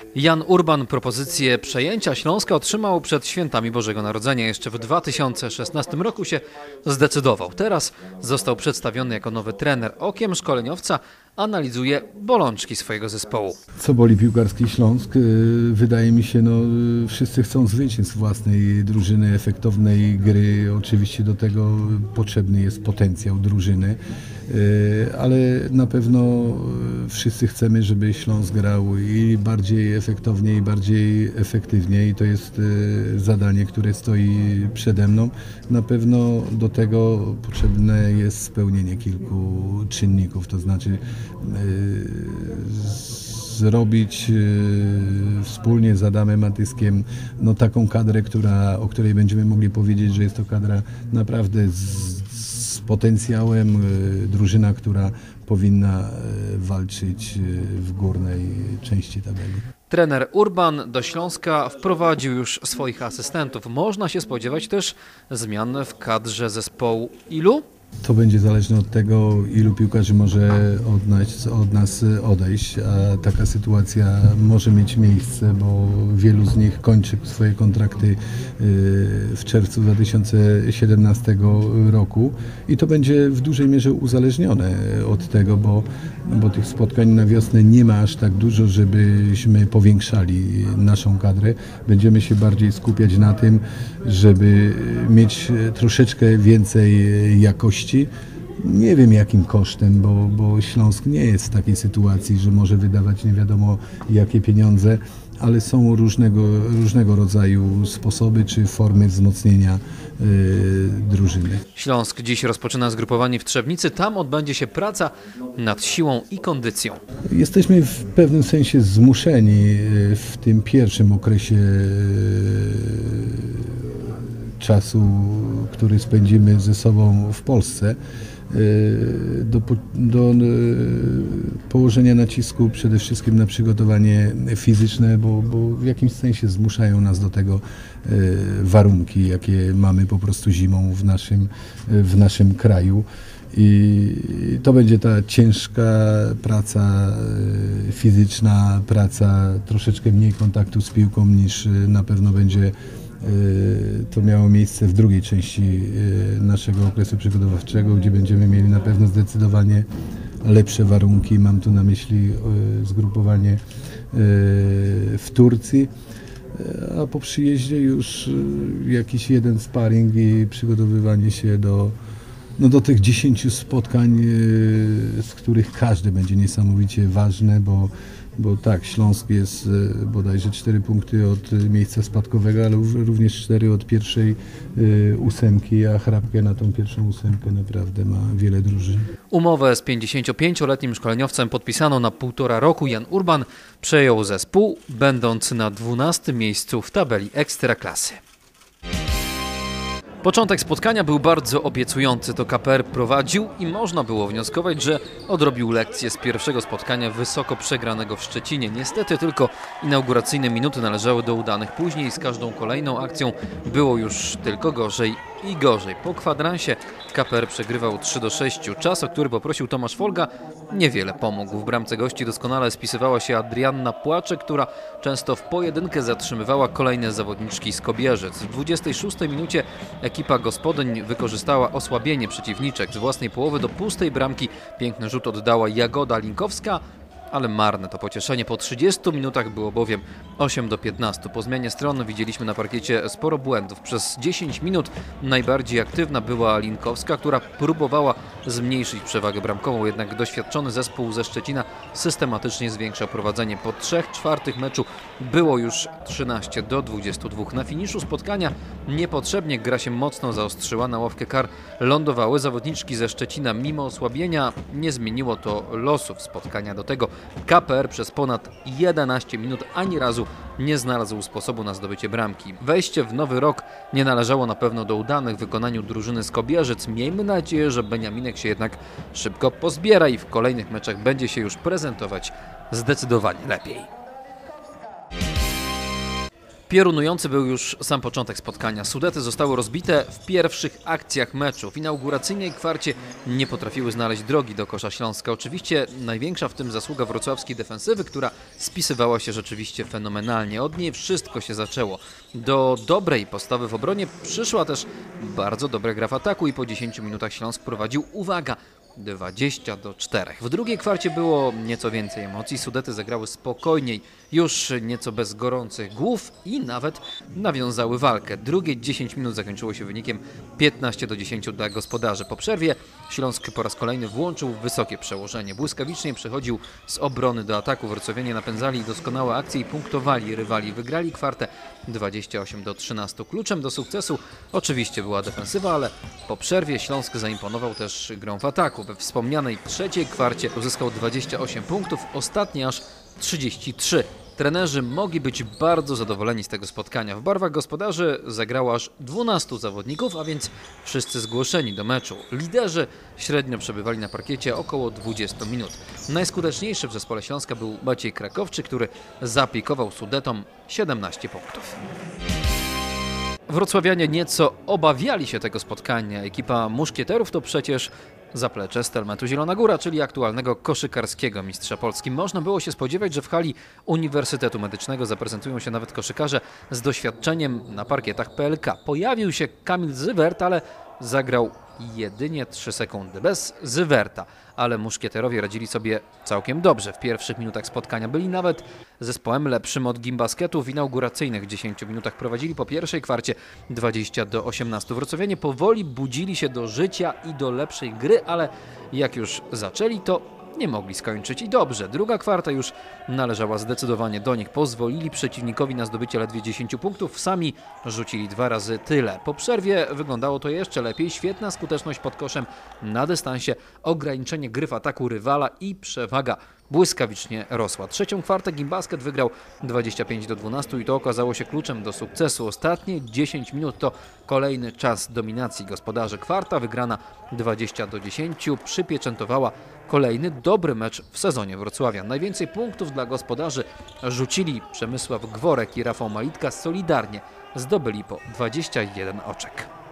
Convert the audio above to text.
Jan Urban propozycję przejęcia Śląska otrzymał przed świętami Bożego Narodzenia. Jeszcze w 2016 roku się zdecydował. Teraz został przedstawiony jako nowy trener. Okiem szkoleniowca analizuje bolączki swojego zespołu. Co boli piłkarski Śląsk? Wydaje mi się, wszyscy chcą zwycięstw własnej drużyny, efektownej gry. Oczywiście do tego potrzebny jest potencjał drużyny, ale na pewno wszyscy chcemy, żeby Śląsk grał i bardziej efektownie, i bardziej efektywnie, i to jest zadanie, które stoi przede mną. Na pewno do tego potrzebne jest spełnienie kilku czynników, to znaczy zrobić wspólnie z Adamem Matyskiem taką kadrę, o której będziemy mogli powiedzieć, że jest to kadra naprawdę z potencjałem, drużyna, która powinna walczyć w górnej części tabeli. Trener Urban do Śląska wprowadził już swoich asystentów. Można się spodziewać też zmian w kadrze zespołu. Ilu? To będzie zależne od tego, ilu piłkarzy może od nas odejść, a taka sytuacja może mieć miejsce, bo wielu z nich kończy swoje kontrakty w czerwcu 2017 roku i to będzie w dużej mierze uzależnione od tego, bo tych spotkań na wiosnę nie ma aż tak dużo, żebyśmy powiększali naszą kadrę. Będziemy się bardziej skupiać na tym, żeby mieć troszeczkę więcej jakości. Nie wiem jakim kosztem, bo Śląsk nie jest w takiej sytuacji, że może wydawać nie wiadomo jakie pieniądze, ale są różnego rodzaju sposoby czy formy wzmocnienia drużyny. Śląsk dziś rozpoczyna zgrupowanie w Trzebnicy. Tam odbędzie się praca nad siłą i kondycją. Jesteśmy w pewnym sensie zmuszeni w tym pierwszym okresie czasu, który spędzimy ze sobą w Polsce, do położenia nacisku przede wszystkim na przygotowanie fizyczne, bo w jakimś sensie zmuszają nas do tego warunki, jakie mamy po prostu zimą w naszym kraju. I to będzie ta ciężka praca fizyczna, praca troszeczkę mniej kontaktu z piłką niż na pewno będzie to miało miejsce w drugiej części naszego okresu przygotowawczego, gdzie będziemy mieli na pewno zdecydowanie lepsze warunki. Mam tu na myśli zgrupowanie w Turcji, a po przyjeździe już jakiś jeden sparring i przygotowywanie się do tych 10 spotkań, z których każde będzie niesamowicie ważne, bo tak, Śląsk jest bodajże 4 punkty od miejsca spadkowego, ale również 4 od pierwszej ósemki, a chrapkę na tą pierwszą ósemkę naprawdę ma wiele drużyn. Umowę z 55-letnim szkoleniowcem podpisano na 1,5 roku. Jan Urban przejął zespół, będąc na 12. miejscu w tabeli Ekstraklasy. Początek spotkania był bardzo obiecujący. To KPR prowadził i można było wnioskować, że odrobił lekcję z pierwszego spotkania wysoko przegranego w Szczecinie. Niestety tylko inauguracyjne minuty należały do udanych. Później z każdą kolejną akcją było już tylko gorzej i gorzej. Po kwadransie KPR przegrywał 3-6. Czas, o który poprosił Tomasz Folga, niewiele pomógł. W bramce gości doskonale spisywała się Adrianna Płaczek, która często w pojedynkę zatrzymywała kolejne zawodniczki z Kobierzyc. W 26 minucie ekipa gospodyń wykorzystała osłabienie przeciwniczek. Z własnej połowy do pustej bramki piękny rzut oddała Jagoda Linkowska, ale marne to pocieszenie. Po 30 minutach było bowiem 8-15. Po zmianie stron widzieliśmy na parkiecie sporo błędów. Przez 10 minut najbardziej aktywna była Linkowska, która próbowała zmniejszyć przewagę bramkową, jednak doświadczony zespół ze Szczecina systematycznie zwiększał prowadzenie. Po 3/4 meczu było już 13-22. Na finiszu spotkania niepotrzebnie gra się mocno zaostrzyła. Na ławkę kar lądowały zawodniczki ze Szczecina. Mimo osłabienia nie zmieniło to losów spotkania. Do tego KPR przez ponad 11 minut ani razu nie znalazł sposobu na zdobycie bramki. Wejście w nowy rok nie należało na pewno do udanych w wykonaniu drużyny z Kobierzyc. Miejmy nadzieję, że Beniaminek się jednak szybko pozbiera i w kolejnych meczach będzie się już prezentować zdecydowanie lepiej. Piorunujący był już sam początek spotkania. Sudety zostały rozbite w pierwszych akcjach meczu. W inauguracyjnej kwarcie nie potrafiły znaleźć drogi do kosza Śląska. Oczywiście największa w tym zasługa wrocławskiej defensywy, która spisywała się rzeczywiście fenomenalnie. Od niej wszystko się zaczęło. Do dobrej postawy w obronie przyszła też bardzo dobra gra w ataku i po 10 minutach Śląsk prowadził, uwaga, 20-4. W drugiej kwarcie było nieco więcej emocji. Sudety zagrały spokojniej, już nieco bez gorących głów i nawet nawiązały walkę. Drugie 10 minut zakończyło się wynikiem 15-10 dla gospodarzy. Po przerwie Śląsk po raz kolejny włączył wysokie przełożenie. Błyskawicznie przechodził z obrony do ataku. Wrocławianie napędzali doskonałe akcje i punktowali rywali. Wygrali kwartę 28-13. Kluczem do sukcesu oczywiście była defensywa, ale po przerwie Śląsk zaimponował też grą w ataku. We wspomnianej trzeciej kwarcie uzyskał 28 punktów, ostatni aż 33. Trenerzy mogli być bardzo zadowoleni z tego spotkania. W barwach gospodarzy zagrało aż 12 zawodników, a więc wszyscy zgłoszeni do meczu. Liderzy średnio przebywali na parkiecie około 20 minut. Najskuteczniejszy w zespole Śląska był Maciej Krakowczy, który zapikował Sudetom 17 punktów. Wrocławianie nieco obawiali się tego spotkania. Ekipa muszkieterów to przecież zaplecze Stelmetu Zielona Góra, czyli aktualnego koszykarskiego mistrza Polski. Można było się spodziewać, że w hali Uniwersytetu Medycznego zaprezentują się nawet koszykarze z doświadczeniem na parkietach PLK. Pojawił się Kamil Zywert, ale zagrał jedynie 3 sekundy. Bez Zywerta, ale muszkieterowie radzili sobie całkiem dobrze. W pierwszych minutach spotkania byli nawet zespołem lepszym od Gimbasketu. W inauguracyjnych 10 minutach prowadzili po pierwszej kwarcie 20-18. Wrocławianie powoli budzili się do życia i do lepszej gry, ale jak już zaczęli, to nie mogli skończyć i dobrze. Druga kwarta już należała zdecydowanie do nich. Pozwolili przeciwnikowi na zdobycie ledwie 10 punktów. Sami rzucili 2 razy tyle. Po przerwie wyglądało to jeszcze lepiej. Świetna skuteczność pod koszem na dystansie, ograniczenie gry w ataku rywala i przewaga błyskawicznie rosła. Trzecią kwartę Gimbasket wygrał 25-12 i to okazało się kluczem do sukcesu. Ostatnie 10 minut to kolejny czas dominacji gospodarzy. Kwarta wygrana 20-10 przypieczętowała kolejny dobry mecz w sezonie Wrocławia. Najwięcej punktów dla gospodarzy rzucili Przemysław Gworek i Rafał Malitka, solidarnie zdobyli po 21 oczek.